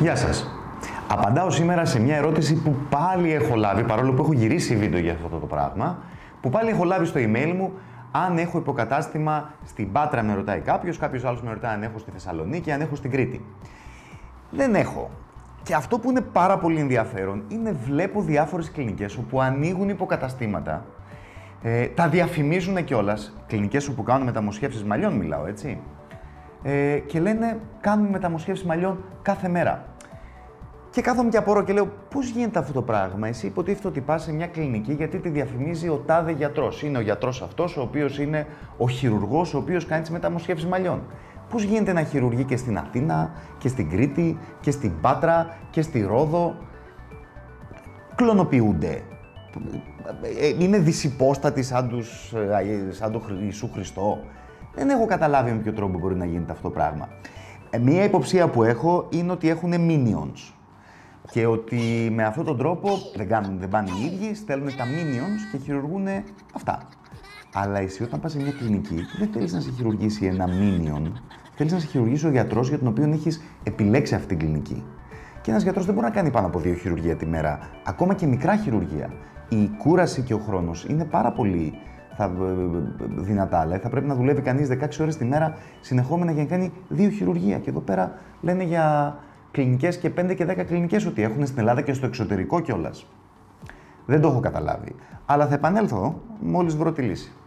Γεια σας. Απαντάω σήμερα σε μια ερώτηση που πάλι έχω λάβει, παρόλο που έχω γυρίσει βίντεο για αυτό το πράγμα, που πάλι έχω λάβει στο email μου, αν έχω υποκατάστημα στην Πάτρα, με ρωτάει κάποιος άλλος με ρωτάει αν έχω στη Θεσσαλονίκη, αν έχω στην Κρήτη. Δεν έχω. Και αυτό που είναι πάρα πολύ ενδιαφέρον είναι βλέπω διάφορες κλινικές όπου ανοίγουν υποκαταστήματα, τα διαφημίζουν κιόλας, κλινικές όπου κάνουν μεταμοσχεύσεις μαλλιών μιλάω, έτσι, και λένε κάνουμε μεταμοσχεύσεις μαλλιών κάθε μέρα. Και κάθομαι και απορώ και λέω, πώς γίνεται αυτό το πράγμα? Εσύ υποτίθεται ότι πας σε μια κλινική γιατί τη διαφημίζει ο τάδε γιατρός. Είναι ο γιατρός αυτός, ο οποίος είναι ο χειρουργός, ο οποίος κάνει τις μεταμοσχεύσεις μαλλιών. Πώς γίνεται να χειρουργεί και στην Αθήνα, και στην Κρήτη, και στην Πάτρα, και στη Ρόδο? Κλωνοποιούνται. Είναι δυσυπόστατοι σαν τον Ιησού Χριστό. Δεν έχω καταλάβει με ποιο τρόπο μπορεί να γίνεται αυτό το πράγμα. Μία υποψία που έχω είναι ότι έχουν minions. Και ότι με αυτόν τον τρόπο δεν πάνε οι ίδιοι, στέλνουν τα minions και χειρουργούν αυτά. Αλλά εσύ όταν πας σε μια κλινική, δεν θέλεις να σε χειρουργήσει ένα minion, θέλεις να σε χειρουργήσει ο γιατρός για τον οποίο έχεις επιλέξει αυτή την κλινική. Και ένας γιατρός δεν μπορεί να κάνει πάνω από 2 χειρουργία τη μέρα, ακόμα και μικρά χειρουργία. Η κούραση και ο χρόνος είναι πάρα πολύ δυνατά. Δηλαδή θα πρέπει να δουλεύει κανείς 16 ώρες τη μέρα συνεχόμενα για να κάνει 2 χειρουργία. Και εδώ πέρα λένε για κλινικές και 5 και 10 κλινικές ότι έχουν στην Ελλάδα και στο εξωτερικό κιόλας. Δεν το έχω καταλάβει. Αλλά θα επανέλθω μόλις βρω τη λύση.